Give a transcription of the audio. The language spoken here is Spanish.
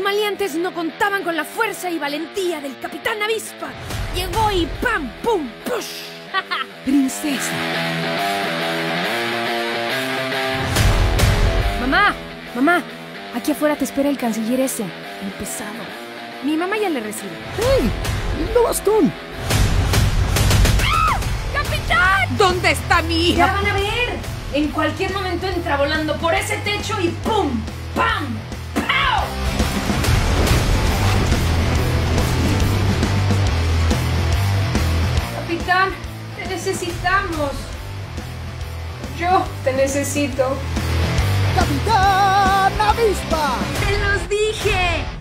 maleantes no contaban con la fuerza y valentía del Capitán Avispa. Llegó y ¡pam! ¡Pum! ¡Push! Princesa. Mamá, mamá, aquí afuera te espera el canciller ese, el pesado. Mi mamá ya le recibe. ¡Hey! ¡Lindo bastón! ¡Ah! ¡Capitán! ¿Dónde está mi hija? ¡Ya van a ver! En cualquier momento entra volando por ese techo y ¡pum! ¡Pam! ¡Pau! Capitán, te necesitamos. Yo te necesito. ¡Capitán Avispa! ¡Te los dije!